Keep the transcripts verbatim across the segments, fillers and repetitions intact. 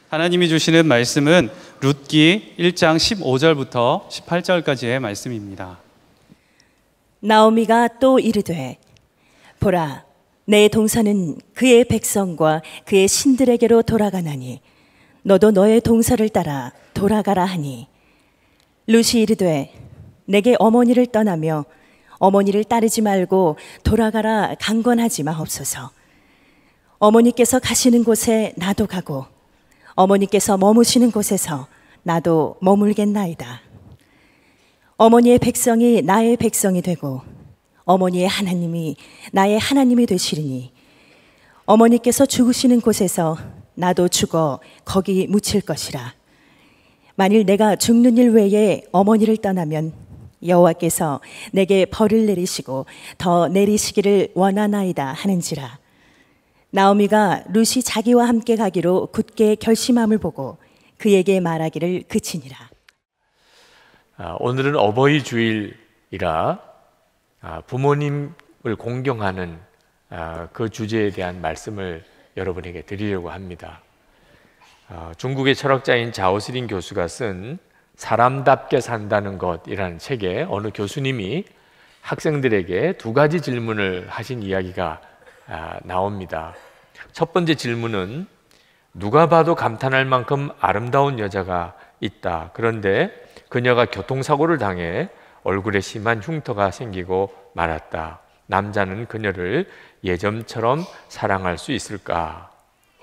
하나님이 주시는 말씀은 룻기 일 장 십오 절부터 십팔 절까지의 말씀입니다. 나오미가 또 이르되 보라 내 동서는 그의 백성과 그의 신들에게로 돌아가나니 너도 너의 동서를 따라 돌아가라 하니 룻이 이르되 내게 어머니를 떠나며 어머니를 따르지 말고 돌아가라 강권하지 마옵소서. 어머니께서 가시는 곳에 나도 가고 어머니께서 머무시는 곳에서 나도 머물겠나이다. 어머니의 백성이 나의 백성이 되고 어머니의 하나님이 나의 하나님이 되시리니 어머니께서 죽으시는 곳에서 나도 죽어 거기 묻힐 것이라. 만일 내가 죽는 일 외에 어머니를 떠나면 여호와께서 내게 벌을 내리시고 더 내리시기를 원하나이다 하는지라. 나오미가 룻이 자기와 함께 가기로 굳게 결심함을 보고 그에게 말하기를 그치니라. 아, 오늘은 어버이 주일이라 아, 부모님을 공경하는 아, 그 주제에 대한 말씀을 여러분에게 드리려고 합니다. 아, 중국의 철학자인 자오스린 교수가 쓴 사람답게 산다는 것이라는 책에 어느 교수님이 학생들에게 두 가지 질문을 하신 이야기가 아, 나옵니다. 첫 번째 질문은 누가 봐도 감탄할 만큼 아름다운 여자가 있다. 그런데 그녀가 교통사고를 당해 얼굴에 심한 흉터가 생기고 말았다. 남자는 그녀를 예전처럼 사랑할 수 있을까?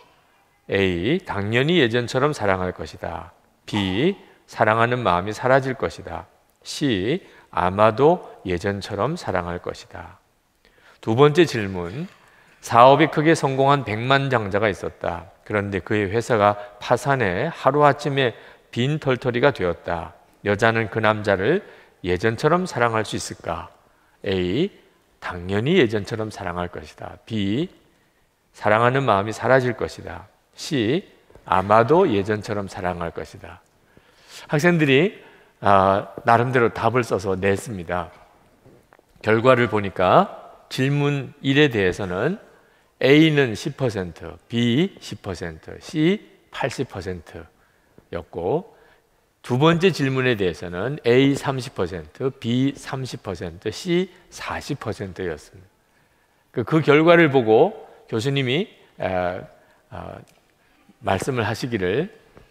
A. 당연히 예전처럼 사랑할 것이다. B. 사랑하는 마음이 사라질 것이다. C. 아마도 예전처럼 사랑할 것이다. 두 번째 질문. 사업이 크게 성공한 백만장자가 있었다. 그런데 그의 회사가 파산해 하루아침에 빈털터리가 되었다. 여자는 그 남자를 예전처럼 사랑할 수 있을까? A. 당연히 예전처럼 사랑할 것이다. B. 사랑하는 마음이 사라질 것이다. C. 아마도 예전처럼 사랑할 것이다. 학생들이 아, 나름대로 답을 써서 냈습니다. 결과를 보니까 질문 일에 대해서는 A는 십 퍼센트, B 십 퍼센트, C 팔십 퍼센트였고 두 번째 질문에 대해서는 A 삼십 퍼센트, B 삼십 퍼센트, C 사십 퍼센트였습니다. 그, 그 결과를 보고 교수님이 에, 어, 말씀을 하시기를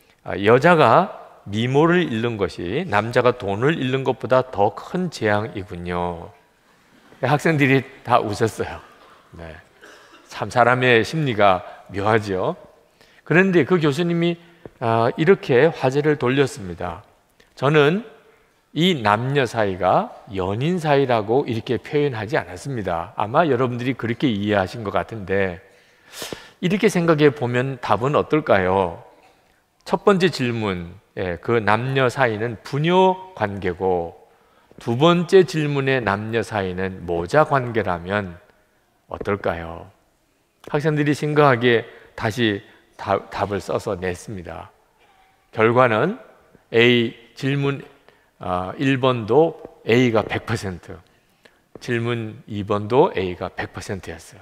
여자가 미모를 잃는 것이 남자가 돈을 잃는 것보다 더 큰 재앙이군요. 학생들이 다 웃었어요. 네. 참 사람의 심리가 묘하죠. 그런데 그 교수님이 아, 이렇게 화제를 돌렸습니다. 저는 이 남녀 사이가 연인 사이라고 이렇게 표현하지 않았습니다. 아마 여러분들이 그렇게 이해하신 것 같은데 이렇게 생각해 보면 답은 어떨까요? 첫 번째 질문, 예, 그 남녀 사이는 부녀 관계고 두 번째 질문의 남녀 사이는 모자 관계라면 어떨까요? 학생들이 심각하게 다시 다, 답을 써서 냈습니다. 결과는 A 질문 어, 일 번도 A가 백 퍼센트, 질문 이 번도 A가 백 퍼센트였어요.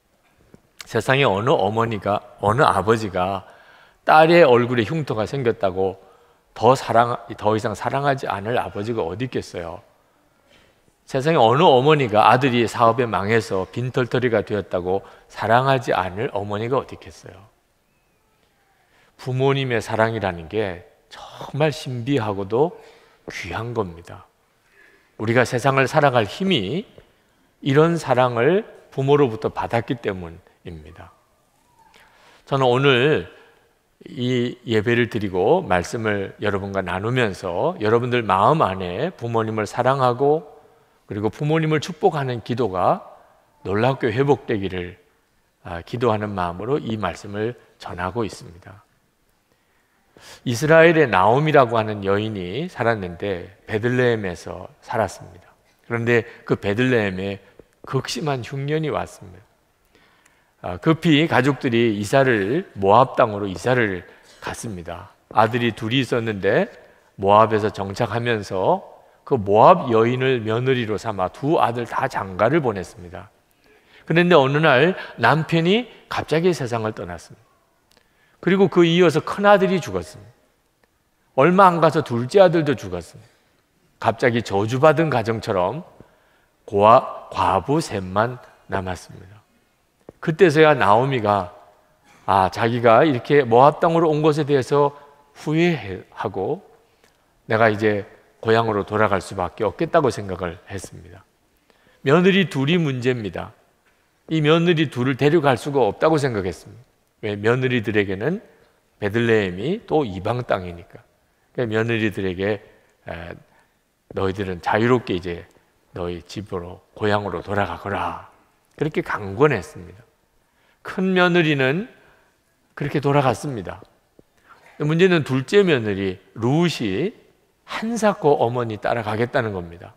세상에 어느 어머니가, 어느 아버지가 딸의 얼굴에 흉터가 생겼다고 더 사랑, 더 이상 사랑하지 않을 아버지가 어디 있겠어요? 세상에 어느 어머니가 아들이 사업에 망해서 빈털터리가 되었다고 사랑하지 않을 어머니가 어디 있겠어요? 부모님의 사랑이라는 게 정말 신비하고도 귀한 겁니다. 우리가 세상을 살아갈 힘이 이런 사랑을 부모로부터 받았기 때문입니다. 저는 오늘 이 예배를 드리고 말씀을 여러분과 나누면서 여러분들 마음 안에 부모님을 사랑하고 그리고 부모님을 축복하는 기도가 놀랍게 회복되기를 기도하는 마음으로 이 말씀을 전하고 있습니다. 이스라엘의 나옴이라고 하는 여인이 살았는데 베들레헴에서 살았습니다. 그런데 그 베들레헴에 극심한 흉년이 왔습니다. 급히 가족들이 이사를 모압 땅으로 이사를 갔습니다. 아들이 둘이 있었는데 모압에서 정착하면서 그 모압 여인을 며느리로 삼아 두 아들 다 장가를 보냈습니다. 그런데 어느 날 남편이 갑자기 세상을 떠났습니다. 그리고 그 이어서 큰아들이 죽었습니다. 얼마 안 가서 둘째 아들도 죽었습니다. 갑자기 저주받은 가정처럼 고아, 과부 셋만 남았습니다. 그때서야 나오미가 아, 자기가 이렇게 모압 땅으로 온 것에 대해서 후회하고 내가 이제 고향으로 돌아갈 수밖에 없겠다고 생각을 했습니다. 며느리 둘이 문제입니다. 이 며느리 둘을 데려갈 수가 없다고 생각했습니다. 왜? 며느리들에게는 베들레헴이 또 이방 땅이니까. 그러니까 며느리들에게 에, 너희들은 자유롭게 이제 너희 집으로 고향으로 돌아가거라, 그렇게 강권했습니다. 큰 며느리는 그렇게 돌아갔습니다. 문제는 둘째 며느리 룻이 한사코 어머니 따라가겠다는 겁니다.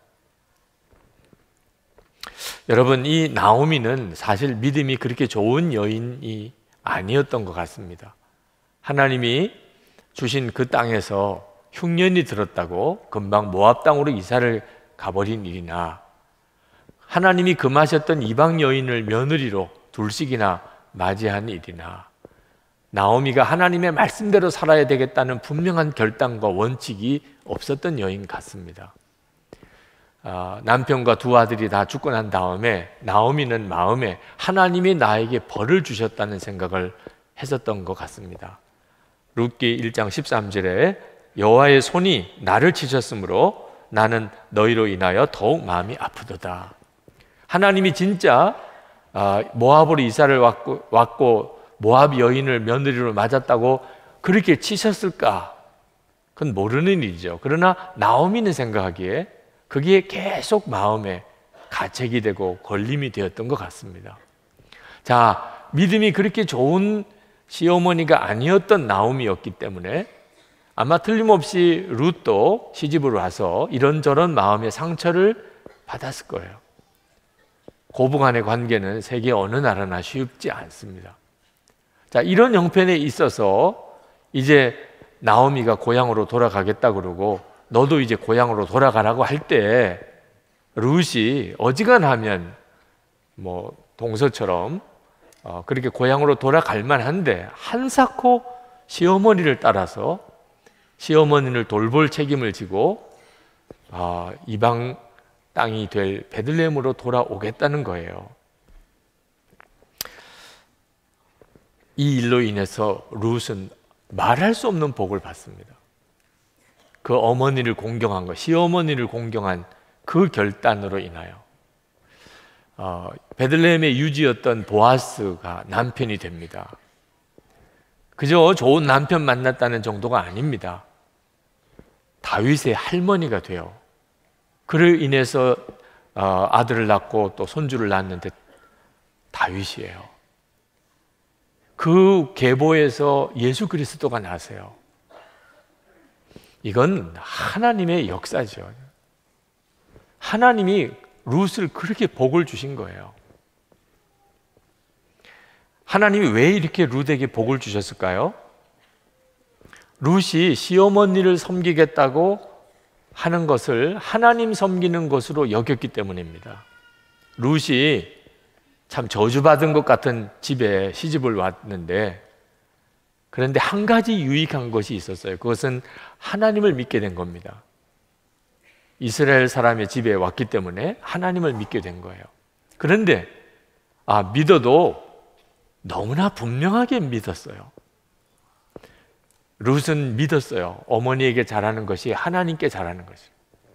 여러분, 이 나오미는 사실 믿음이 그렇게 좋은 여인이 아니었던 것 같습니다. 하나님이 주신 그 땅에서 흉년이 들었다고 금방 모압 땅으로 이사를 가버린 일이나, 하나님이 금하셨던 이방 여인을 며느리로 둘씩이나 맞이한 일이나, 나오미가 하나님의 말씀대로 살아야 되겠다는 분명한 결단과 원칙이 없었던 여인 같습니다. 어, 남편과 두 아들이 다 죽고 난 다음에 나오미는 마음에 하나님이 나에게 벌을 주셨다는 생각을 했었던 것 같습니다. 룻기 일 장 십삼 절에 여호와의 손이 나를 치셨으므로 나는 너희로 인하여 더욱 마음이 아프도다. 하나님이 진짜 모압으로 이사를 왔고, 왔고 모압 여인을 며느리로 맞았다고 그렇게 치셨을까? 그건 모르는 일이죠. 그러나 나오미는 생각하기에 그게 계속 마음에 가책이 되고 걸림이 되었던 것 같습니다. 자, 믿음이 그렇게 좋은 시어머니가 아니었던 나오미였기 때문에 아마 틀림없이 룻도 시집으로 와서 이런저런 마음의 상처를 받았을 거예요. 고부간의 관계는 세계 어느 나라나 쉽지 않습니다. 자, 이런 형편에 있어서 이제 나오미가 고향으로 돌아가겠다 그러고 너도 이제 고향으로 돌아가라고 할 때 룻이 어지간하면 뭐 동서처럼 어, 그렇게 고향으로 돌아갈 만한데 한사코 시어머니를 따라서 시어머니를 돌볼 책임을 지고 어, 이방 땅이 될 베들레헴으로 돌아오겠다는 거예요. 이 일로 인해서 룻은 말할 수 없는 복을 받습니다. 그 어머니를 공경한 것, 시어머니를 공경한 그 결단으로 인하여 어, 베들레헴의 유지였던 보아스가 남편이 됩니다. 그저 좋은 남편 만났다는 정도가 아닙니다. 다윗의 할머니가 돼요. 그로 인해서 어, 아들을 낳고 또 손주를 낳았는데 다윗이에요. 그 계보에서 예수 그리스도가 나세요. 이건 하나님의 역사죠. 하나님이 룻을 그렇게 복을 주신 거예요. 하나님이 왜 이렇게 룻에게 복을 주셨을까요? 룻이 시어머니를 섬기겠다고 하는 것을 하나님 섬기는 것으로 여겼기 때문입니다. 룻이 참 저주받은 것 같은 집에 시집을 왔는데, 그런데 한 가지 유익한 것이 있었어요. 그것은 하나님을 믿게 된 겁니다. 이스라엘 사람의 집에 왔기 때문에 하나님을 믿게 된 거예요. 그런데 아, 믿어도 너무나 분명하게 믿었어요. 룻은 믿었어요. 어머니에게 잘하는 것이 하나님께 잘하는 것이에요.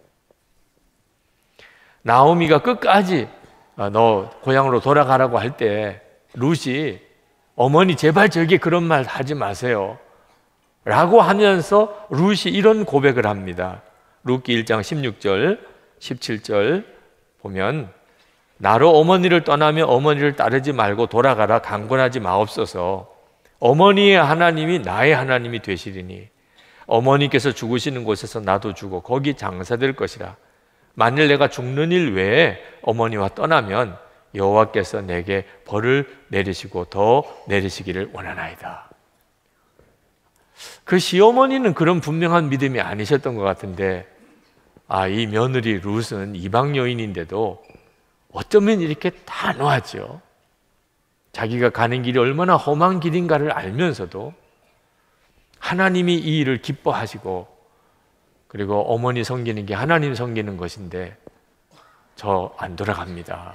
나오미가 끝까지 너 고향으로 돌아가라고 할 때 룻이 어머니 제발 저에게 그런 말 하지 마세요 라고 하면서 룻이 이런 고백을 합니다. 룻기 일 장 십육 절 십칠 절 보면 나로 어머니를 떠나며 어머니를 따르지 말고 돌아가라 강권하지 마옵소서. 어머니의 하나님이 나의 하나님이 되시리니 어머니께서 죽으시는 곳에서 나도 죽어 거기 장사될 것이라. 만일 내가 죽는 일 외에 어머니와 떠나면 여호와께서 내게 벌을 내리시고 더 내리시기를 원하나이다. 그 시어머니는 그런 분명한 믿음이 아니셨던 것 같은데, 아, 이 며느리 룻은 이방 여인인데도 어쩌면 이렇게 단호하죠. 자기가 가는 길이 얼마나 험한 길인가를 알면서도 하나님이 이 일을 기뻐하시고, 그리고 어머니 섬기는 게 하나님 섬기는 것인데 저 안 돌아갑니다.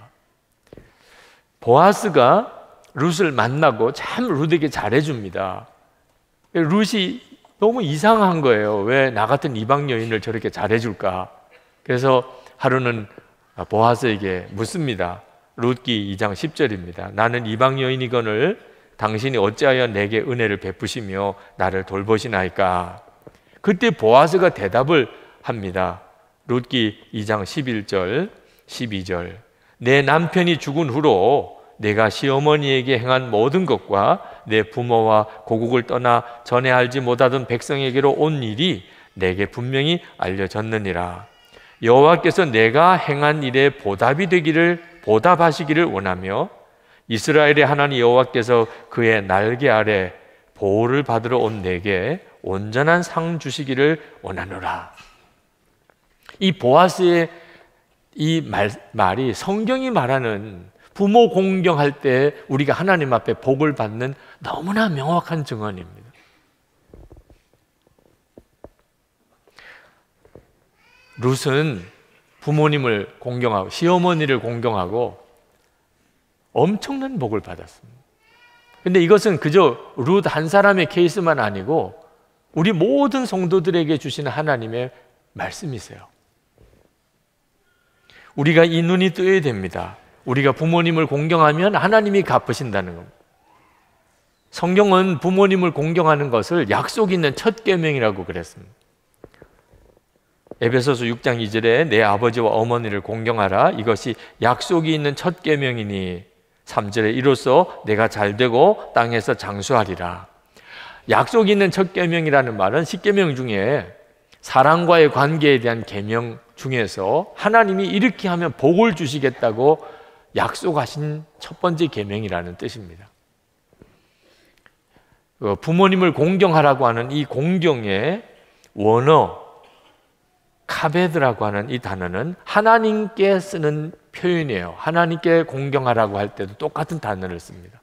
보아스가 룻을 만나고 참 룻에게 잘해줍니다. 룻이 너무 이상한 거예요. 왜 나 같은 이방 여인을 저렇게 잘해줄까? 그래서 하루는 보아스에게 묻습니다. 룻기 이 장 십 절입니다. 나는 이방 여인이거늘 당신이 어찌하여 내게 은혜를 베푸시며 나를 돌보시나이까? 그때 보아스가 대답을 합니다. 룻기 이 장 십일 절, 십이 절. 내 남편이 죽은 후로 내가 시어머니에게 행한 모든 것과 내 부모와 고국을 떠나 전에 알지 못하던 백성에게로 온 일이 내게 분명히 알려졌느니라. 여호와께서 내가 행한 일에 보답이 되기를 보답하시기를 원하며 이스라엘의 하나님 여호와께서 그의 날개 아래 보호를 받으러 온 내게 온전한 상 주시기를 원하노라. 이 보아스의 이 말, 말이 성경이 말하는 부모 공경할 때 우리가 하나님 앞에 복을 받는 너무나 명확한 증언입니다. 룻은 부모님을 공경하고 시어머니를 공경하고 엄청난 복을 받았습니다. 근데 이것은 그저 룻 한 사람의 케이스만 아니고 우리 모든 성도들에게 주시는 하나님의 말씀이세요. 우리가 이 눈이 뜨여야 됩니다. 우리가 부모님을 공경하면 하나님이 갚으신다는 겁니다. 성경은 부모님을 공경하는 것을 약속 있는 첫 계명이라고 그랬습니다. 에베소서 육 장 이 절에 내 아버지와 어머니를 공경하라. 이것이 약속이 있는 첫 계명이니 삼 절에 이로써 내가 잘되고 땅에서 장수하리라. 약속이 있는 첫 계명이라는 말은 십 계명 중에 사랑과의 관계에 대한 계명 중에서 하나님이 이렇게 하면 복을 주시겠다고 약속하신 첫 번째 계명이라는 뜻입니다. 부모님을 공경하라고 하는 이 공경의 원어 카베드라고 하는 이 단어는 하나님께 쓰는 표현이에요. 하나님께 공경하라고 할 때도 똑같은 단어를 씁니다.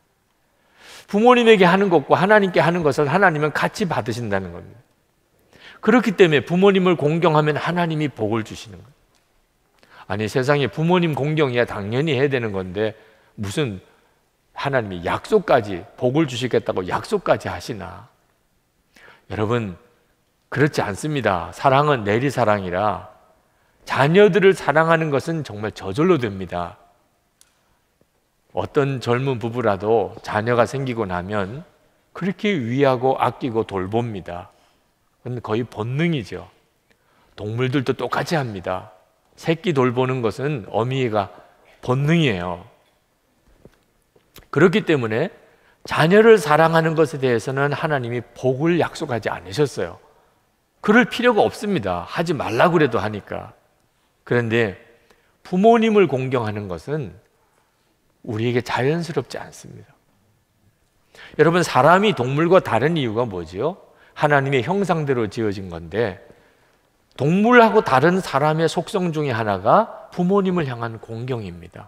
부모님에게 하는 것과 하나님께 하는 것을 하나님은 같이 받으신다는 겁니다. 그렇기 때문에 부모님을 공경하면 하나님이 복을 주시는 거예요. 아니, 세상에 부모님 공경이야 당연히 해야 되는 건데 무슨 하나님이 약속까지 복을 주시겠다고 약속까지 하시나? 여러분, 그렇지 않습니다. 사랑은 내리사랑이라 자녀들을 사랑하는 것은 정말 저절로 됩니다. 어떤 젊은 부부라도 자녀가 생기고 나면 그렇게 위하고 아끼고 돌봅니다. 그건 거의 본능이죠. 동물들도 똑같이 합니다. 새끼 돌보는 것은 어미가 본능이에요. 그렇기 때문에 자녀를 사랑하는 것에 대해서는 하나님이 복을 약속하지 않으셨어요. 그럴 필요가 없습니다. 하지 말라고 그래도 하니까. 그런데 부모님을 공경하는 것은 우리에게 자연스럽지 않습니다. 여러분, 사람이 동물과 다른 이유가 뭐지요? 하나님의 형상대로 지어진 건데 동물하고 다른 사람의 속성 중에 하나가 부모님을 향한 공경입니다.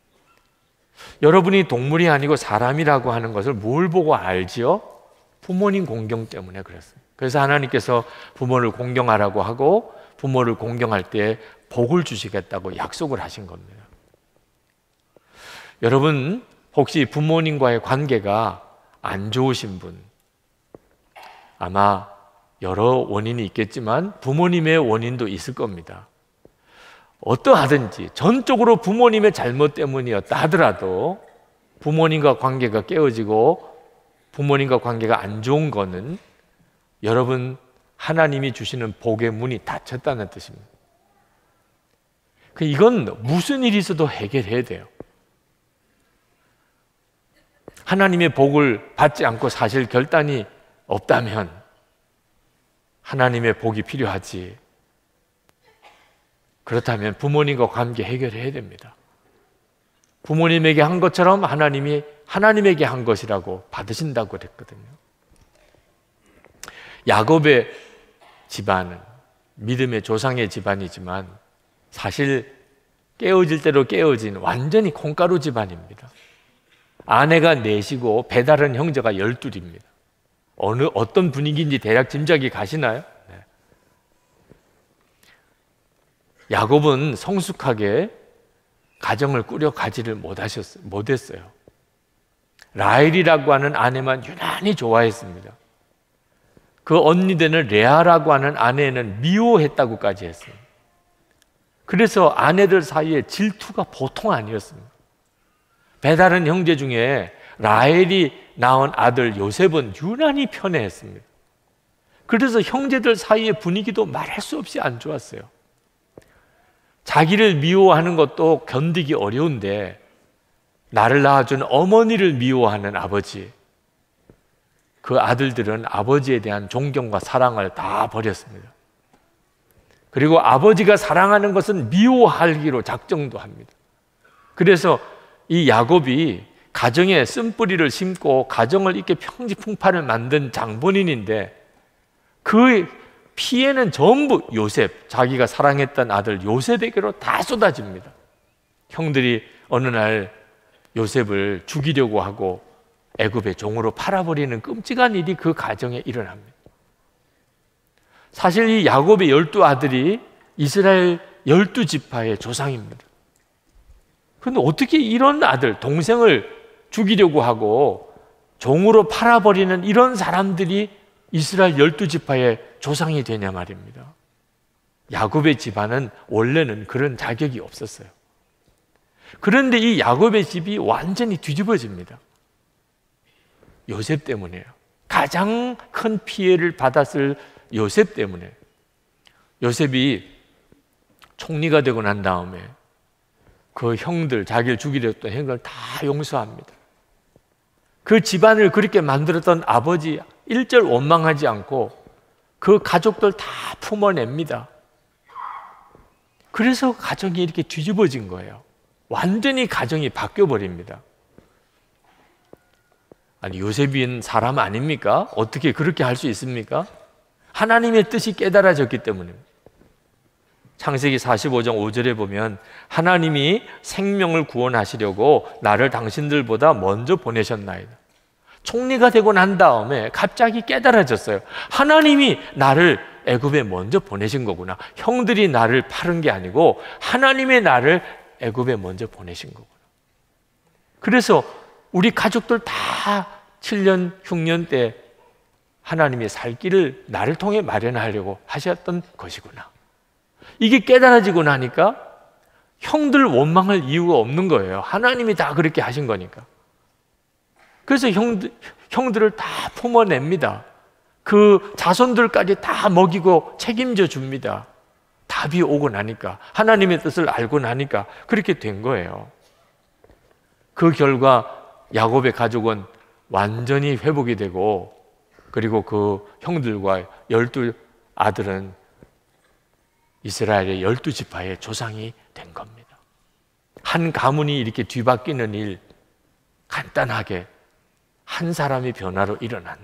여러분이 동물이 아니고 사람이라고 하는 것을 뭘 보고 알지요? 부모님 공경 때문에 그랬어요. 그래서 하나님께서 부모를 공경하라고 하고 부모를 공경할 때 복을 주시겠다고 약속을 하신 겁니다. 여러분, 혹시 부모님과의 관계가 안 좋으신 분, 아마 여러 원인이 있겠지만 부모님의 원인도 있을 겁니다. 어떠하든지 전적으로 부모님의 잘못 때문이었다 하더라도 부모님과 관계가 깨어지고 부모님과 관계가 안 좋은 거는 여러분, 하나님이 주시는 복의 문이 닫혔다는 뜻입니다. 이건 무슨 일이 있어도 해결해야 돼요. 하나님의 복을 받지 않고 사실 결단이 없다면 하나님의 복이 필요하지. 그렇다면 부모님과 관계 해결해야 됩니다. 부모님에게 한 것처럼 하나님이 하나님에게 한 것이라고 받으신다고 그랬거든요. 야곱의 집안은 믿음의 조상의 집안이지만 사실 깨어질 대로 깨어진 완전히 콩가루 집안입니다. 아내가 넷이고 배다른 형제가 열둘입니다. 어느 어떤 분위기인지 대략 짐작이 가시나요? 네. 야곱은 성숙하게 가정을 꾸려가지를 못하셨어요. 못했어요. 라헬이라고 하는 아내만 유난히 좋아했습니다. 그 언니 되는 레아라고 하는 아내는 미워했다고까지 했어요. 그래서 아내들 사이에 질투가 보통 아니었습니다. 배다른 형제 중에 라헬이 낳은 아들 요셉은 유난히 편애했습니다. 그래서 형제들 사이의 분위기도 말할 수 없이 안 좋았어요. 자기를 미워하는 것도 견디기 어려운데 나를 낳아준 어머니를 미워하는 아버지, 그 아들들은 아버지에 대한 존경과 사랑을 다 버렸습니다. 그리고 아버지가 사랑하는 것은 미워하기로 작정도 합니다. 그래서 이 야곱이 가정에 쓴뿌리를 심고 가정을 이렇게 평지풍파를 만든 장본인인데 그 피해는 전부 요셉, 자기가 사랑했던 아들 요셉에게로 다 쏟아집니다. 형들이 어느 날 요셉을 죽이려고 하고 애굽의 종으로 팔아버리는 끔찍한 일이 그 가정에 일어납니다. 사실 이 야곱의 열두 아들이 이스라엘 열두 지파의 조상입니다. 그런데 어떻게 이런 아들, 동생을 죽이려고 하고 종으로 팔아버리는 이런 사람들이 이스라엘 열두 지파의 조상이 되냐 말입니다. 야곱의 집안은 원래는 그런 자격이 없었어요. 그런데 이 야곱의 집이 완전히 뒤집어집니다. 요셉 때문이에요. 가장 큰 피해를 받았을 요셉 때문에. 요셉이 총리가 되고 난 다음에 그 형들, 자기를 죽이려 했던 형들 다 용서합니다. 그 집안을 그렇게 만들었던 아버지 일절 원망하지 않고 그 가족들 다 품어냅니다. 그래서 가정이 이렇게 뒤집어진 거예요. 완전히 가정이 바뀌어버립니다. 아니, 요셉은 사람 아닙니까? 어떻게 그렇게 할 수 있습니까? 하나님의 뜻이 깨달아졌기 때문입니다. 창세기 사십오 장 오 절에 보면 하나님이 생명을 구원하시려고 나를 당신들보다 먼저 보내셨나이다. 총리가 되고 난 다음에 갑자기 깨달아졌어요. 하나님이 나를 애굽에 먼저 보내신 거구나. 형들이 나를 팔은 게 아니고 하나님의 나를 애굽에 먼저 보내신 거구나. 그래서 우리 가족들 다 칠 년 흉년 때 하나님의 살 길을 나를 통해 마련하려고 하셨던 것이구나. 이게 깨달아지고 나니까 형들 원망할 이유가 없는 거예요. 하나님이 다 그렇게 하신 거니까. 그래서 형들, 형들을 다 품어냅니다. 그 자손들까지 다 먹이고 책임져 줍니다. 답이 오고 나니까, 하나님의 뜻을 알고 나니까 그렇게 된 거예요. 그 결과 야곱의 가족은 완전히 회복이 되고, 그리고 그 형들과 열두 아들은 이스라엘의 열두 지파의 조상이 된 겁니다. 한 가문이 이렇게 뒤바뀌는 일, 간단하게 한 사람의 변화로 일어난.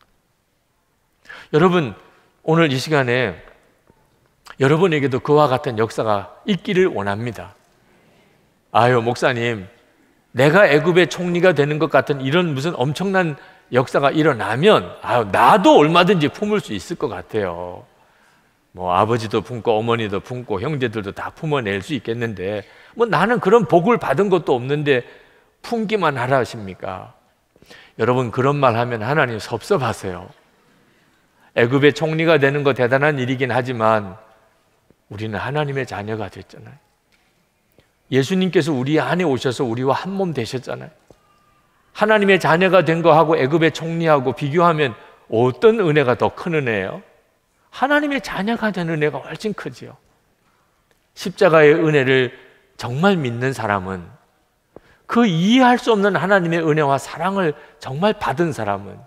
여러분, 오늘 이 시간에 여러분에게도 그와 같은 역사가 있기를 원합니다. 아유, 목사님, 내가 애굽의 총리가 되는 것 같은 이런 무슨 엄청난 역사가 일어나면 아유, 나도 얼마든지 품을 수 있을 것 같아요. 뭐 아버지도 품고 어머니도 품고 형제들도 다 품어낼 수 있겠는데 뭐 나는 그런 복을 받은 것도 없는데 품기만 하라 하십니까? 여러분, 그런 말 하면 하나님 섭섭하세요. 애굽의 총리가 되는 거 대단한 일이긴 하지만 우리는 하나님의 자녀가 됐잖아요. 예수님께서 우리 안에 오셔서 우리와 한 몸 되셨잖아요. 하나님의 자녀가 된 거하고 애굽의 총리하고 비교하면 어떤 은혜가 더 큰 은혜예요? 하나님의 자녀가 된 은혜가 훨씬 크지요. 십자가의 은혜를 정말 믿는 사람은, 그 이해할 수 없는 하나님의 은혜와 사랑을 정말 받은 사람은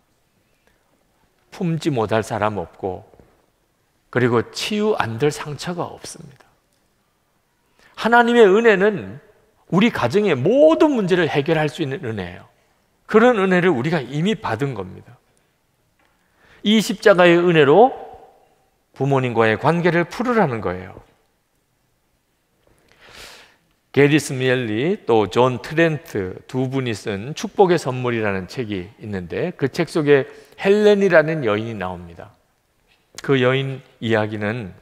품지 못할 사람 없고, 그리고 치유 안 될 상처가 없습니다. 하나님의 은혜는 우리 가정의 모든 문제를 해결할 수 있는 은혜예요. 그런 은혜를 우리가 이미 받은 겁니다. 이 십자가의 은혜로 부모님과의 관계를 풀으라는 거예요. 게리 스멜리 또 존 트렌트 두 분이 쓴 축복의 선물이라는 책이 있는데 그 책 속에 헬렌이라는 여인이 나옵니다. 그 여인 이야기는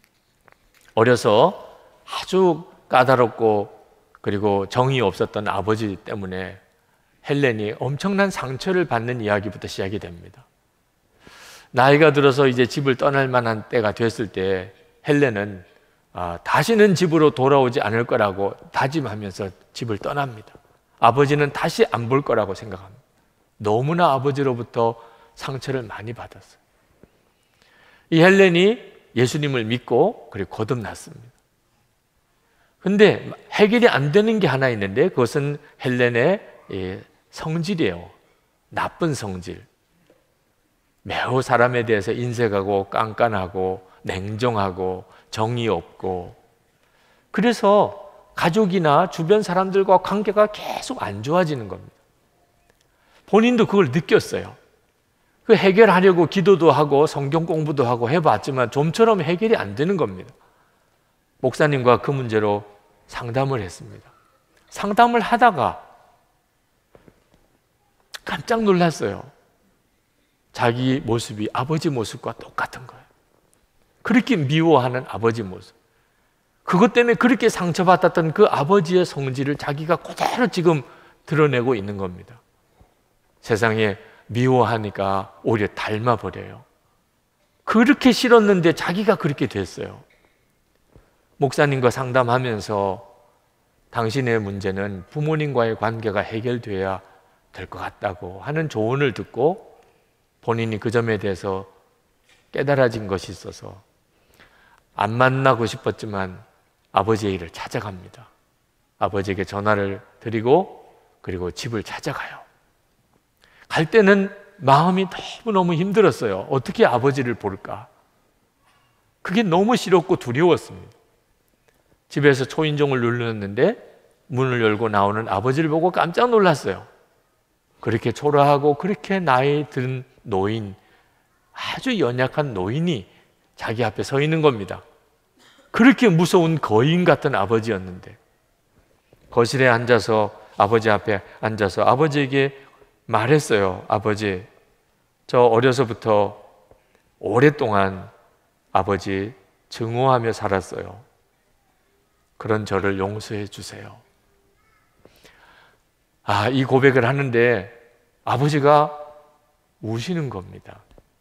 어려서 아주 까다롭고 그리고 정이 없었던 아버지 때문에 헬렌이 엄청난 상처를 받는 이야기부터 시작이 됩니다. 나이가 들어서 이제 집을 떠날 만한 때가 됐을 때 헬렌은 아, 다시는 집으로 돌아오지 않을 거라고 다짐하면서 집을 떠납니다. 아버지는 다시 안 볼 거라고 생각합니다. 너무나 아버지로부터 상처를 많이 받았어요. 이 헬렌이 예수님을 믿고 그리고 거듭났습니다. 근데 해결이 안 되는 게 하나 있는데 그것은 헬렌의 성질이에요. 나쁜 성질. 매우 사람에 대해서 인색하고 깐깐하고 냉정하고 정이 없고, 그래서 가족이나 주변 사람들과 관계가 계속 안 좋아지는 겁니다. 본인도 그걸 느꼈어요. 그 해결하려고 기도도 하고 성경 공부도 하고 해봤지만 좀처럼 해결이 안 되는 겁니다. 목사님과 그 문제로 상담을 했습니다. 상담을 하다가 깜짝 놀랐어요. 자기 모습이 아버지 모습과 똑같은 거예요. 그렇게 미워하는 아버지 모습. 그것 때문에 그렇게 상처받았던 그 아버지의 성질을 자기가 그대로 지금 드러내고 있는 겁니다. 세상에 미워하니까 오히려 닮아버려요. 그렇게 싫었는데 자기가 그렇게 됐어요. 목사님과 상담하면서 당신의 문제는 부모님과의 관계가 해결돼야 될 것 같다고 하는 조언을 듣고 본인이 그 점에 대해서 깨달아진 것이 있어서 안 만나고 싶었지만 아버지의 일을 찾아갑니다. 아버지에게 전화를 드리고 그리고 집을 찾아가요. 갈 때는 마음이 너무너무 힘들었어요. 어떻게 아버지를 볼까? 그게 너무 싫었고 두려웠습니다. 집에서 초인종을 눌렀는데 문을 열고 나오는 아버지를 보고 깜짝 놀랐어요. 그렇게 초라하고 그렇게 나이 든 노인, 아주 연약한 노인이 자기 앞에 서 있는 겁니다. 그렇게 무서운 거인 같은 아버지였는데 거실에 앉아서 아버지 앞에 앉아서 아버지에게 말했어요. 아버지, 저 어려서부터 오랫동안 아버지 증오하며 살았어요. 그런 저를 용서해 주세요. 아, 이 고백을 하는데 아버지가 우시는 겁니다.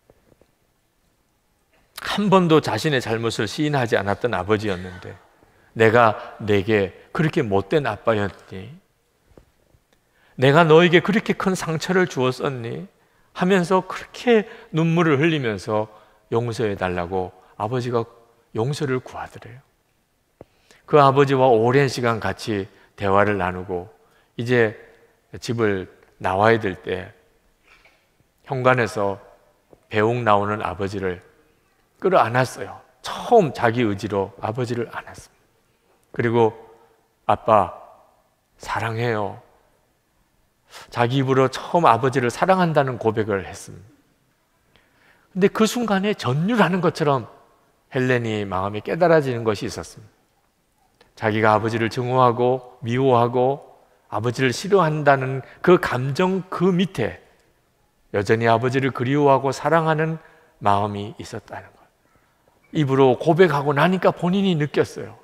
한 번도 자신의 잘못을 시인하지 않았던 아버지였는데 내가 내게 그렇게 못된 아빠였니? 내가 너에게 그렇게 큰 상처를 주었었니? 하면서 그렇게 눈물을 흘리면서 용서해 달라고 아버지가 용서를 구하더래요. 그 아버지와 오랜 시간 같이 대화를 나누고 이제 집을 나와야 될 때 현관에서 배웅 나오는 아버지를 끌어안았어요. 처음 자기 의지로 아버지를 안았습니다. 그리고 아빠 사랑해요. 자기 입으로 처음 아버지를 사랑한다는 고백을 했습니다. 근데 그 순간에 전율하는 것처럼 헬렌이 마음에 깨달아지는 것이 있었습니다. 자기가 아버지를 증오하고 미워하고 아버지를 싫어한다는 그 감정 그 밑에 여전히 아버지를 그리워하고 사랑하는 마음이 있었다는 것. 입으로 고백하고 나니까 본인이 느꼈어요.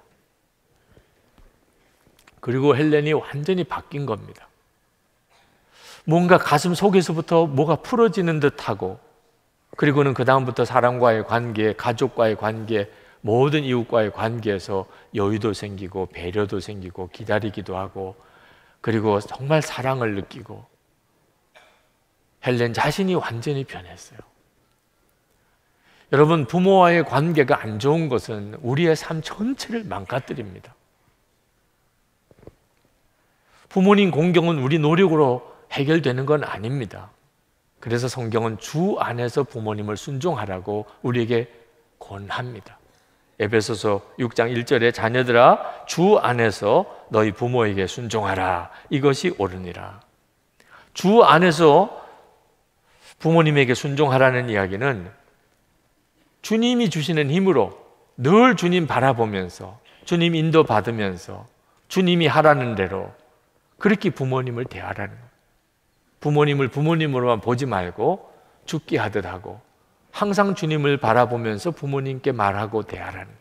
그리고 헬렌이 완전히 바뀐 겁니다. 뭔가 가슴 속에서부터 뭐가 풀어지는 듯하고 그리고는 그 다음부터 사람과의 관계, 가족과의 관계, 모든 이웃과의 관계에서 여유도 생기고 배려도 생기고 기다리기도 하고 그리고 정말 사랑을 느끼고 헬렌 자신이 완전히 변했어요. 여러분, 부모와의 관계가 안 좋은 것은 우리의 삶 전체를 망가뜨립니다. 부모님 공경은 우리 노력으로 해결되는 건 아닙니다. 그래서 성경은 주 안에서 부모님을 순종하라고 우리에게 권합니다. 에베소서 육 장 일 절에 자녀들아 주 안에서 너희 부모에게 순종하라. 이것이 옳으니라. 주 안에서 부모님에게 순종하라는 이야기는 주님이 주시는 힘으로 늘 주님 바라보면서 주님 인도 받으면서 주님이 하라는 대로 그렇게 부모님을 대하라는 거예요. 부모님을 부모님으로만 보지 말고 죽게 하듯 하고 항상 주님을 바라보면서 부모님께 말하고 대하라는 거예요.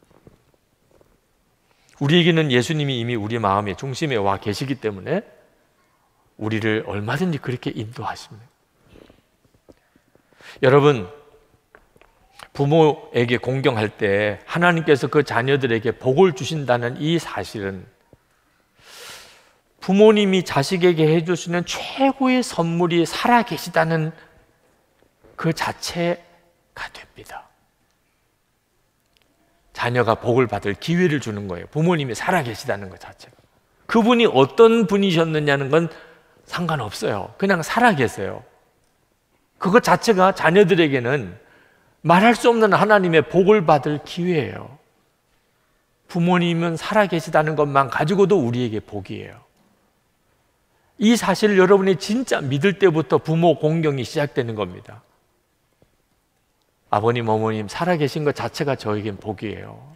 우리에게는 예수님이 이미 우리 마음의 중심에 와 계시기 때문에 우리를 얼마든지 그렇게 인도하십니다. 여러분, 부모에게 공경할 때 하나님께서 그 자녀들에게 복을 주신다는 이 사실은 부모님이 자식에게 해주시는 최고의 선물이 살아계시다는 그 자체가 됩니다. 자녀가 복을 받을 기회를 주는 거예요. 부모님이 살아계시다는 것 자체가. 그분이 어떤 분이셨느냐는 건 상관없어요. 그냥 살아계세요. 그것 자체가 자녀들에게는 말할 수 없는 하나님의 복을 받을 기회예요. 부모님은 살아계시다는 것만 가지고도 우리에게 복이에요. 이 사실을 여러분이 진짜 믿을 때부터 부모 공경이 시작되는 겁니다. 아버님, 어머님 살아계신 것 자체가 저에겐 복이에요.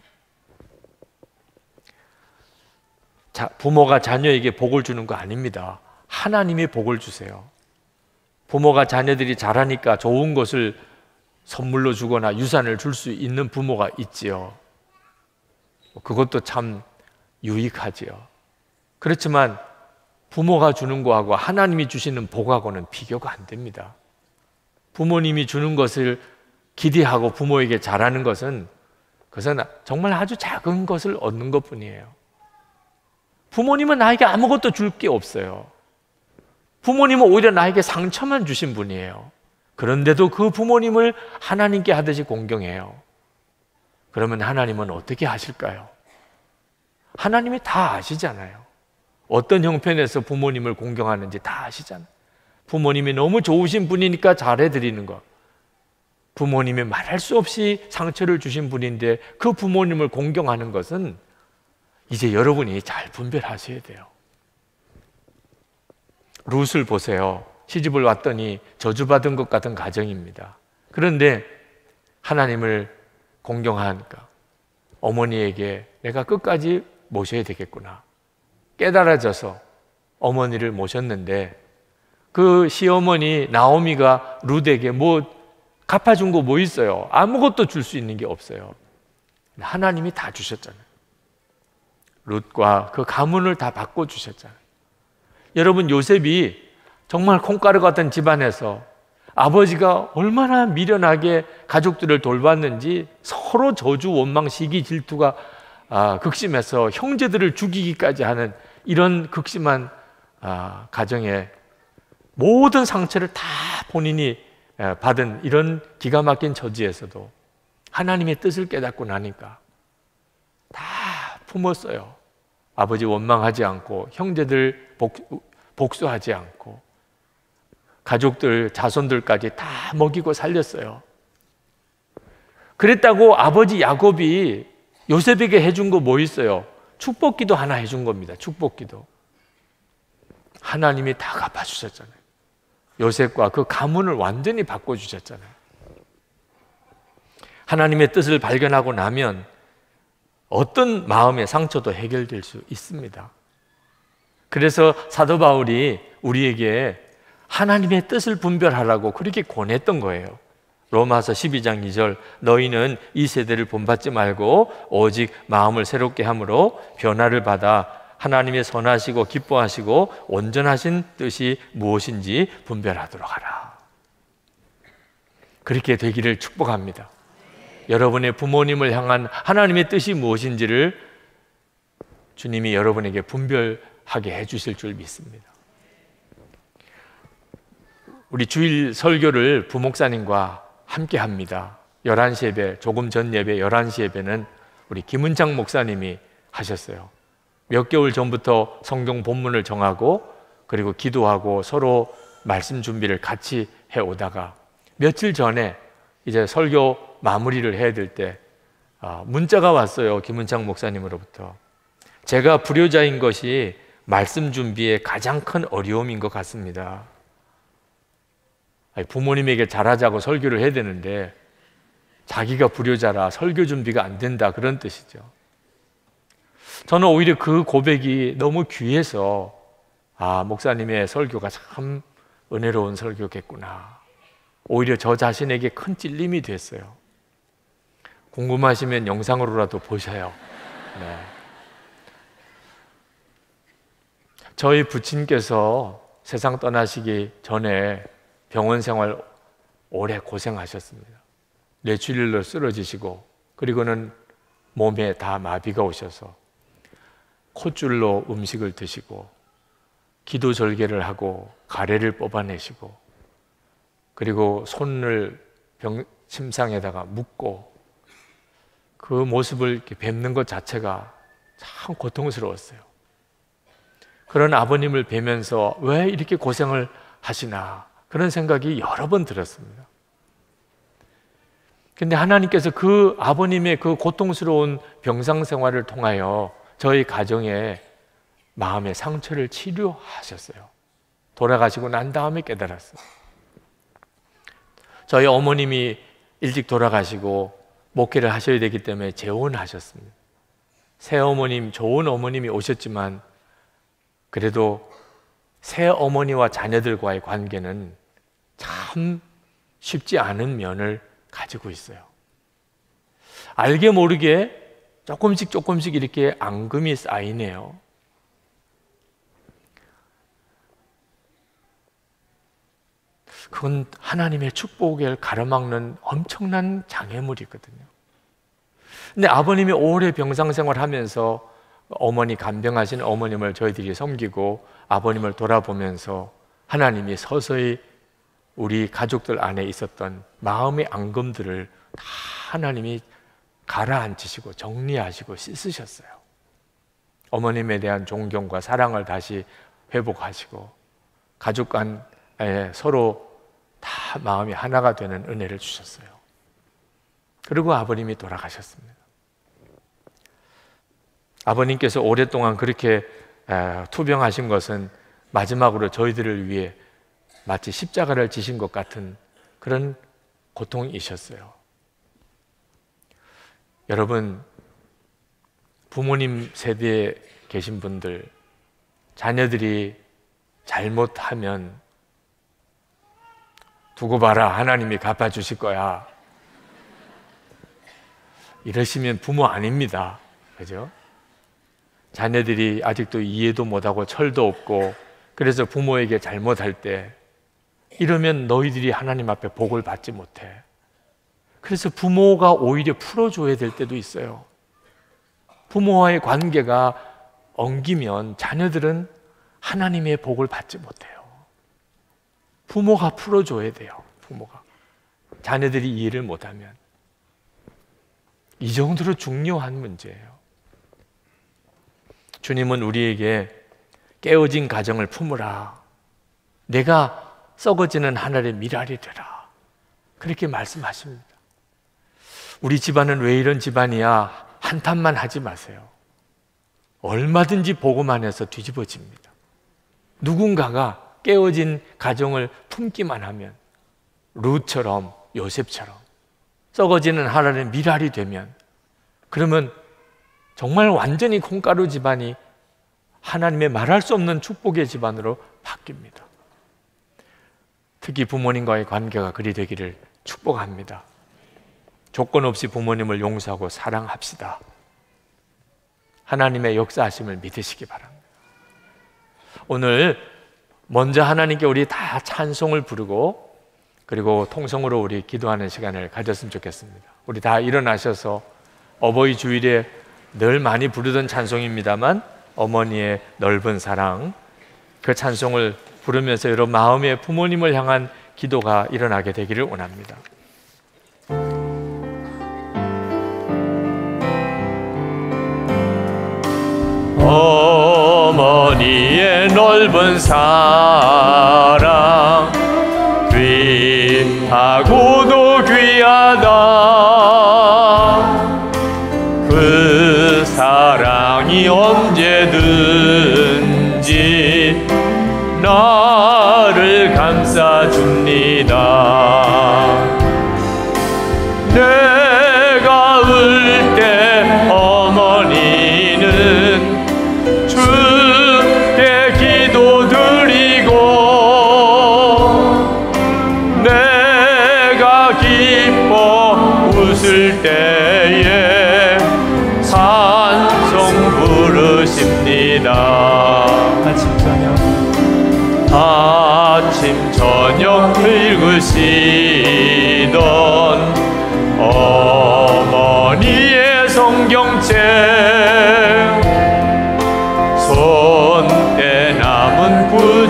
자, 부모가 자녀에게 복을 주는 거 아닙니다. 하나님이 복을 주세요. 부모가 자녀들이 잘하니까 좋은 것을 선물로 주거나 유산을 줄 수 있는 부모가 있지요. 그것도 참 유익하지요. 그렇지만 부모가 주는 거하고 하나님이 주시는 복하고는 비교가 안 됩니다. 부모님이 주는 것을 기대하고 부모에게 잘하는 것은 그것은 정말 아주 작은 것을 얻는 것뿐이에요. 부모님은 나에게 아무것도 줄 게 없어요. 부모님은 오히려 나에게 상처만 주신 분이에요. 그런데도 그 부모님을 하나님께 하듯이 공경해요. 그러면 하나님은 어떻게 하실까요? 하나님이 다 아시잖아요. 어떤 형편에서 부모님을 공경하는지 다 아시잖아요. 부모님이 너무 좋으신 분이니까 잘해드리는 것. 부모님이 말할 수 없이 상처를 주신 분인데 그 부모님을 공경하는 것은 이제 여러분이 잘 분별하셔야 돼요. 룻을 보세요. 시집을 왔더니 저주받은 것 같은 가정입니다. 그런데 하나님을 공경하니까 어머니에게 내가 끝까지 모셔야 되겠구나 깨달아져서 어머니를 모셨는데 그 시어머니 나오미가 룻에게 뭐 갚아준 거 뭐 있어요? 아무것도 줄 수 있는 게 없어요. 하나님이 다 주셨잖아요. 룻과 그 가문을 다 바꿔주셨잖아요. 여러분, 요셉이 정말 콩가루 같은 집안에서 아버지가 얼마나 미련하게 가족들을 돌봤는지 서로 저주, 원망, 시기, 질투가 아, 극심해서 형제들을 죽이기까지 하는 이런 극심한 아, 가정에 모든 상처를 다 본인이 받은 이런 기가 막힌 처지에서도 하나님의 뜻을 깨닫고 나니까 다 품었어요. 아버지 원망하지 않고 형제들 복, 복수하지 않고 가족들, 자손들까지 다 먹이고 살렸어요. 그랬다고 아버지 야곱이 요셉에게 해준 거 뭐 있어요? 축복기도 하나 해준 겁니다. 축복기도. 하나님이 다 갚아주셨잖아요. 요셉과 그 가문을 완전히 바꿔주셨잖아요. 하나님의 뜻을 발견하고 나면 어떤 마음의 상처도 해결될 수 있습니다. 그래서 사도 바울이 우리에게 하나님의 뜻을 분별하라고 그렇게 권했던 거예요. 로마서 십이 장 이 절 너희는 이 세대를 본받지 말고 오직 마음을 새롭게 함으로 변화를 받아 하나님의 선하시고 기뻐하시고 온전하신 뜻이 무엇인지 분별하도록 하라. 그렇게 되기를 축복합니다. 여러분의 부모님을 향한 하나님의 뜻이 무엇인지를 주님이 여러분에게 분별하게 해주실 줄 믿습니다. 우리 주일 설교를 부목사님과 함께 합니다. 열한 시 예배, 조금 전 예배 열한 시 예배는 우리 김은창 목사님이 하셨어요. 몇 개월 전부터 성경 본문을 정하고 그리고 기도하고 서로 말씀 준비를 같이 해오다가 며칠 전에 이제 설교 마무리를 해야 될 때 문자가 왔어요. 김은창 목사님으로부터. 제가 불효자인 것이 말씀 준비에 가장 큰 어려움인 것 같습니다. 부모님에게 잘하자고 설교를 해야 되는데 자기가 불효자라 설교 준비가 안 된다, 그런 뜻이죠. 저는 오히려 그 고백이 너무 귀해서 아, 목사님의 설교가 참 은혜로운 설교겠구나. 오히려 저 자신에게 큰 찔림이 됐어요. 궁금하시면 영상으로라도 보셔요. 네. 저희 부친께서 세상 떠나시기 전에 병원 생활 오래 고생하셨습니다. 뇌출혈로 쓰러지시고, 그리고는 몸에 다 마비가 오셔서 콧줄로 음식을 드시고 기도절개를 하고 가래를 뽑아내시고, 그리고 손을 병, 침상에다가 묶고 그 모습을 이렇게 뵙는 것 자체가 참 고통스러웠어요. 그런 아버님을 뵈면서 왜 이렇게 고생을 하시나 그런 생각이 여러 번 들었습니다. 근데 하나님께서 그 아버님의 그 고통스러운 병상 생활을 통하여 저희 가정에 마음의 상처를 치료하셨어요. 돌아가시고 난 다음에 깨달았어요. 저희 어머님이 일찍 돌아가시고 목회를 하셔야 되기 때문에 재혼하셨습니다. 새어머님, 좋은 어머님이 오셨지만 그래도 새어머니와 자녀들과의 관계는 참 쉽지 않은 면을 가지고 있어요. 알게 모르게 조금씩 조금씩 이렇게 앙금이 쌓이네요. 그건 하나님의 축복을 가로막는 엄청난 장애물이거든요. 근데 아버님이 오래 병상 생활하면서 어머니 간병하신 어머님을 저희들이 섬기고 아버님을 돌아보면서 하나님이 서서히 우리 가족들 안에 있었던 마음의 앙금들을 다 하나님이 가라앉히시고 정리하시고 씻으셨어요. 어머님에 대한 존경과 사랑을 다시 회복하시고 가족 간에 서로 다 마음이 하나가 되는 은혜를 주셨어요. 그리고 아버님이 돌아가셨습니다. 아버님께서 오랫동안 그렇게 투병하신 것은 마지막으로 저희들을 위해 마치 십자가를 지신 것 같은 그런 고통이셨어요. 여러분, 부모님 세대에 계신 분들, 자녀들이 잘못하면 두고 봐라, 하나님이 갚아주실 거야, 이러시면 부모 아닙니다. 그죠? 자녀들이 아직도 이해도 못하고 철도 없고 그래서 부모에게 잘못할 때 이러면 너희들이 하나님 앞에 복을 받지 못해. 그래서 부모가 오히려 풀어줘야 될 때도 있어요. 부모와의 관계가 엉기면 자녀들은 하나님의 복을 받지 못해요. 부모가 풀어줘야 돼요. 부모가. 자녀들이 이해를 못하면. 이 정도로 중요한 문제예요. 주님은 우리에게 깨어진 가정을 품으라, 내가 썩어지는 하늘의 미랄이 되라, 그렇게 말씀하십니다. 우리 집안은 왜 이런 집안이야? 한탄만 하지 마세요. 얼마든지 보고만 해서 뒤집어집니다. 누군가가 깨어진 가정을 품기만 하면, 룻처럼 요셉처럼 썩어지는 하늘의 미랄이 되면, 그러면 정말 완전히 콩가루 집안이 하나님의 말할 수 없는 축복의 집안으로 바뀝니다. 특히 부모님과의 관계가 그리 되기를 축복합니다. 조건 없이 부모님을 용서하고 사랑합시다. 하나님의 역사하심을 믿으시기 바랍니다. 오늘 먼저 하나님께 우리 다 찬송을 부르고 그리고 통성으로 우리 기도하는 시간을 가졌으면 좋겠습니다. 우리 다 일어나셔서 어버이 주일에 늘 많이 부르던 찬송입니다만 어머니의 넓은 사랑, 그 찬송을 부르면서 여러분 마음의 부모님을 향한 기도가 일어나게 되기를 원합니다. 어머니의 넓은 사랑 귀하고도 귀하다. 그 사랑이 언제든지 나를 감싸줍니다. 내가 울 때 어머니는 아침 저녁 읽으시던 어머니의 성경책, 손에 남은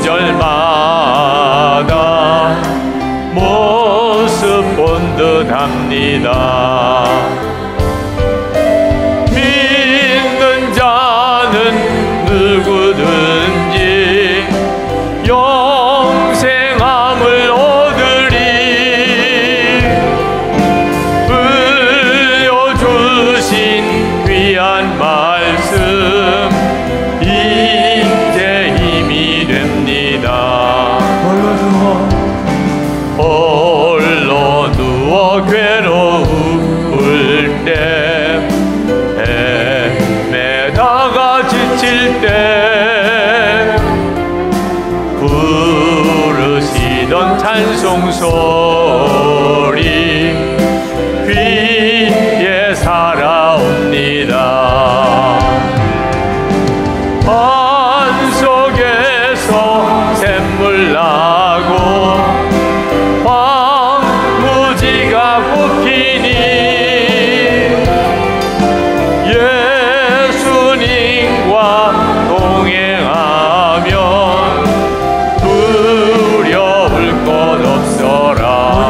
구절마다 모습 본 듯합니다. 믿는 자는 누구든지 영생함을 얻으리. 흘려주신 귀한 말씀 이제 힘이 됩니다. 홀로 누워 괴로울 때, 헤매다가 지칠 때 부르시던 찬송 소리 귀에 살아옵니다. 반 속에서 샘물 나고 황무지가 꽃피니 예수님과 동행하면 두려울 것 없어라.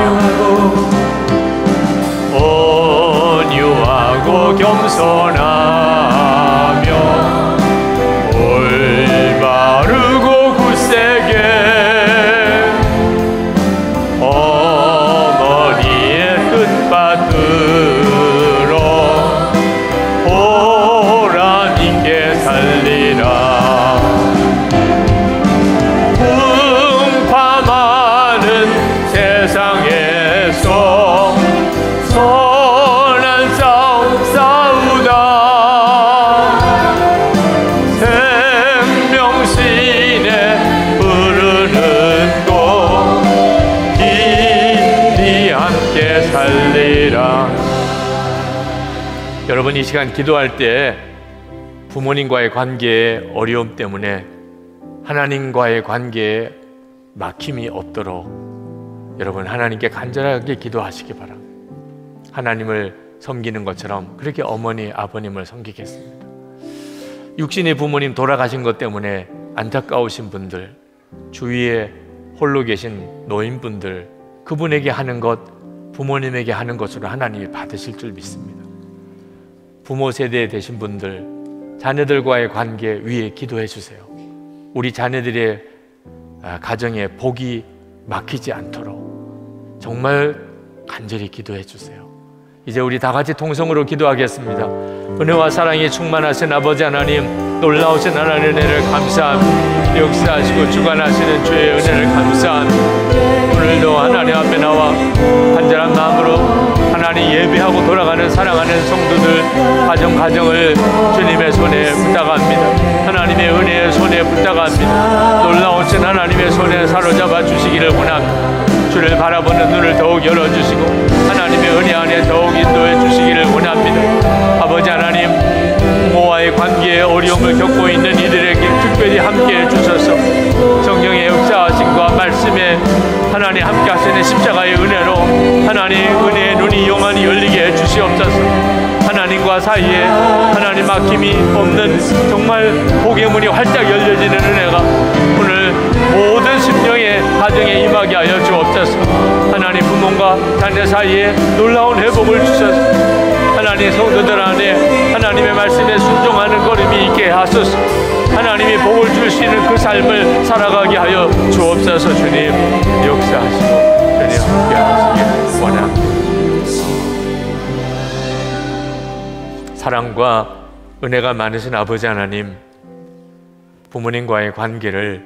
온유하고 겸손하며 올바르고 굳세게 어머니의 뜻받들어 보람 있게 살리라. 풍파많은 세상에서 선한 싸움 싸우다 생명신에 부르는 곳 깊이 함께 살리라. 여러분, 이 시간 기도할 때 부모님과의 관계에 어려움 때문에 하나님과의 관계에 막힘이 없도록 여러분 하나님께 간절하게 기도하시기 바랍니다. 하나님을 섬기는 것처럼 그렇게 어머니 아버님을 섬기겠습니다. 육신의 부모님 돌아가신 것 때문에 안타까우신 분들, 주위에 홀로 계신 노인분들, 그분에게 하는 것 부모님에게 하는 것으로 하나님이 받으실 줄 믿습니다. 부모 세대에 되신 분들, 자녀들과의 관계 위에 기도해 주세요. 우리 자녀들의 가정에 복이 막히지 않도록 정말 간절히 기도해 주세요. 이제 우리 다 같이 통성으로 기도하겠습니다. 은혜와 사랑이 충만하신 아버지 하나님, 놀라우신 하나님의 은혜를 감사합니다. 역사하시고 주관하시는 주의 은혜를 감사합니다. 오늘도 하나님 앞에 나와 간절한 마음으로 하나님 예배하고 돌아가는 사랑하는 성도들 가정 가정을 주님의 손에 부탁합니다. 하나님의 은혜의 손에 부탁합니다. 놀라우신 하나님의 손에 사로잡아 주시기를 원합니다. 주를 바라보는 눈을 더욱 열어주시고 하나님의 은혜 안에 더욱 인도해 주시기를 원합니다. 아버지 하나님, 부모와의 관계에 어려움을 겪고 있는 이들에게 특별히 함께해 주셔서 성령의 역사하심과 말씀에 하나님 함께 하시는 십자가의 은혜로 하나님 은혜의 눈이 영원히 열리게 해 주시옵소서. 하나님과 사이에 하나님 막힘이 없는 정말 복의 문이 활짝 열려지는 은혜가 오늘 모든 심령의 가정에 임하게 하여 주옵소서. 하나님 부모과 자녀 사이에 놀라운 회복을 주셔서 하나님 성도들 안에 하나님의 말씀에 순종하는 걸음이 있게 하소서. 하나님이 복을 주시는 그 삶을 살아가게 하여 주옵소서. 주님 역사하시고 주님 함께 하시길 원합니다. 사랑과 은혜가 많으신 아버지 하나님, 부모님과의 관계를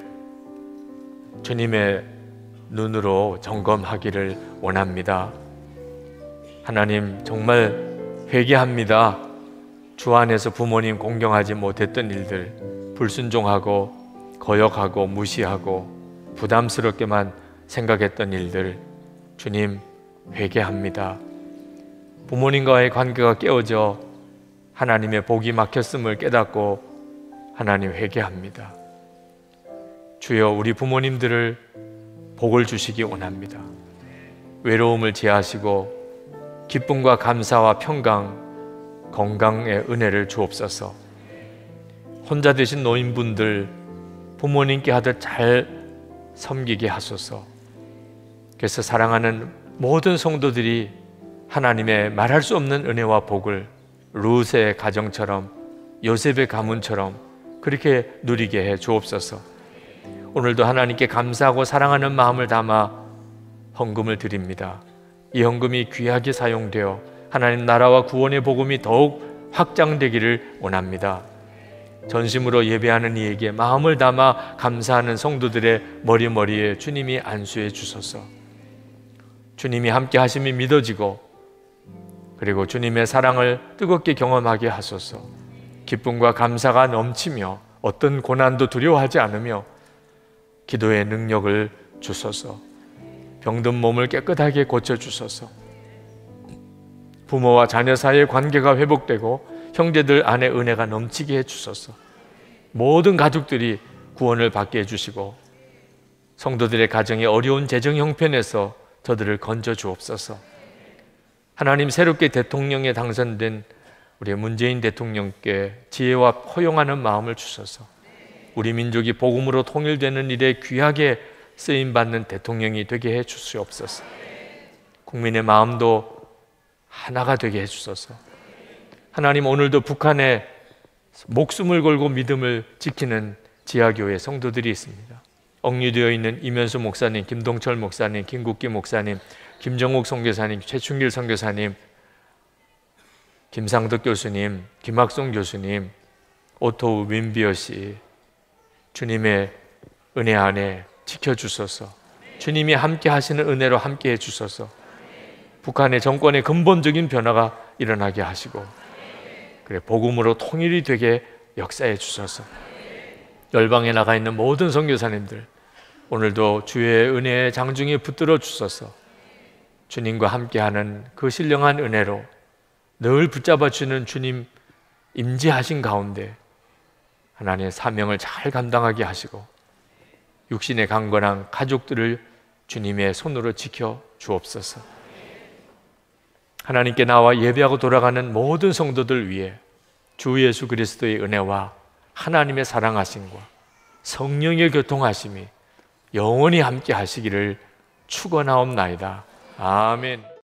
주님의 눈으로 점검하기를 원합니다. 하나님 정말 회개합니다. 주 안에서 부모님 공경하지 못했던 일들, 불순종하고 거역하고 무시하고 부담스럽게만 생각했던 일들, 주님 회개합니다. 부모님과의 관계가 깨어져 하나님의 복이 막혔음을 깨닫고 하나님 회개합니다. 주여, 우리 부모님들을 복을 주시기 원합니다. 외로움을 제하시고 기쁨과 감사와 평강, 건강의 은혜를 주옵소서. 혼자 되신 노인분들 부모님께 하듯 잘 섬기게 하소서. 그래서 사랑하는 모든 성도들이 하나님의 말할 수 없는 은혜와 복을 룻의 가정처럼 요셉의 가문처럼 그렇게 누리게 해 주옵소서. 오늘도 하나님께 감사하고 사랑하는 마음을 담아 헌금을 드립니다. 이 헌금이 귀하게 사용되어 하나님 나라와 구원의 복음이 더욱 확장되기를 원합니다. 전심으로 예배하는 이에게 마음을 담아 감사하는 성도들의 머리머리에 주님이 안수해 주소서. 주님이 함께 하심이 믿어지고 그리고 주님의 사랑을 뜨겁게 경험하게 하소서. 기쁨과 감사가 넘치며 어떤 고난도 두려워하지 않으며 기도의 능력을 주소서. 병든 몸을 깨끗하게 고쳐주소서. 부모와 자녀 사이의 관계가 회복되고 형제들 안에 은혜가 넘치게 해주소서. 모든 가족들이 구원을 받게 해주시고 성도들의 가정이 어려운 재정 형편에서 저들을 건져 주옵소서. 하나님, 새롭게 대통령에 당선된 우리 문재인 대통령께 지혜와 포용하는 마음을 주소서. 우리 민족이 복음으로 통일되는 일에 귀하게 쓰임받는 대통령이 되게 해 주시옵소서. 국민의 마음도 하나가 되게 해 주소서. 하나님, 오늘도 북한에 목숨을 걸고 믿음을 지키는 지하교회 성도들이 있습니다. 억류되어 있는 이면수 목사님, 김동철 목사님, 김국기 목사님, 김정욱 선교사님, 최충길 선교사님, 김상덕 교수님, 김학송 교수님, 오토우 윈비어 씨, 주님의 은혜 안에 지켜주소서. 주님이 함께 하시는 은혜로 함께 해주소서. 북한의 정권의 근본적인 변화가 일어나게 하시고 그래 복음으로 통일이 되게 역사해 주소서. 열방에 나가 있는 모든 선교사님들 오늘도 주의 은혜의 장중에 붙들어 주소서. 주님과 함께하는 그 신령한 은혜로 늘 붙잡아 주는 주님 임재하신 가운데 하나님의 사명을 잘 감당하게 하시고 육신의 강건한 가족들을 주님의 손으로 지켜 주옵소서. 하나님께 나와 예배하고 돌아가는 모든 성도들 위해 주 예수 그리스도의 은혜와 하나님의 사랑하심과 성령의 교통하심이 영원히 함께 하시기를 축원하옵나이다. 아멘.